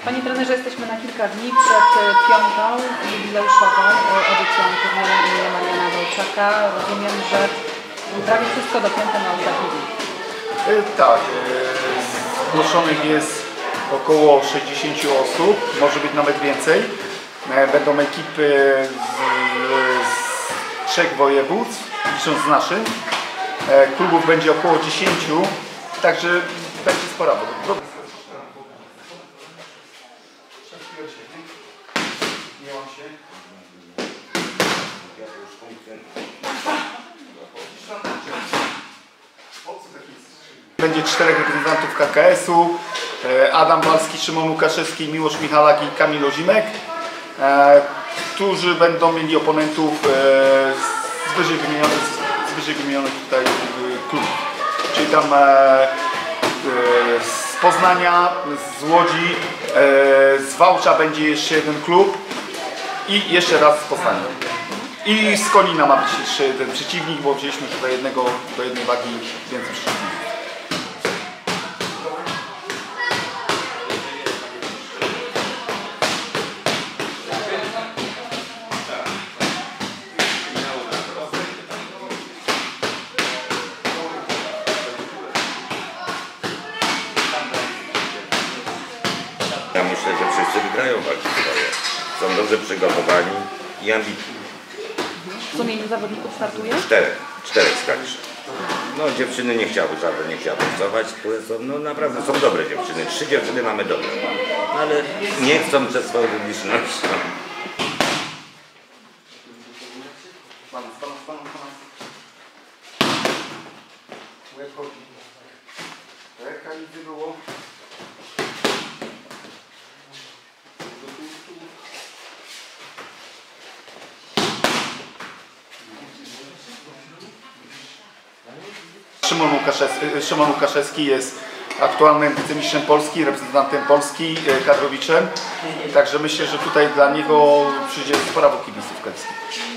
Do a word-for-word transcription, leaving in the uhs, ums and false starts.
Panie trenerze, jesteśmy na kilka dni przed piątą jubileuszową edycją turnieju imienia Mariana Walczaka. Rozumiem, że prawie wszystko dopięte na ostatni dzień. Tak, zgłoszonych jest około sześćdziesięciu osób, może być nawet więcej. Będą ekipy z, z trzech województw, licząc z naszym. Klubów będzie około dziesięciu, także będzie spora. Będzie czterech reprezentantów K K S-u, Adam Walski, Szymon Łukaszewski, Miłosz Michalak i Kamil Ozimek, którzy będą mieli oponentów z wyżej wymienionych, z wyżej wymienionych tutaj klubów. Czyli tam z Poznania, z Łodzi, z Wałcza będzie jeszcze jeden klub i jeszcze raz z Poznania. I z Konina ma być jeszcze jeden przeciwnik, bo wzięliśmy tutaj jednego do jednej wagi więcej przeciwników. Ja myślę, że wszyscy wygrają walki swoje. Są dobrze przygotowani i ambitni. W sumie ilu zawodników startuje? Czterech. Czterech skaczy. No dziewczyny nie chciały, żadne nie chciały pracować, które są, no naprawdę są dobre dziewczyny. Trzy dziewczyny mamy dobre. No, ale nie chcą przez swoją publiczność. Szymon Łukaszewski, Szymon Łukaszewski jest aktualnym wicemistrzem Polski, reprezentantem Polski, kadrowiczem. Także myślę, że tutaj dla niego przyjdzie spora kibiców kaliskich.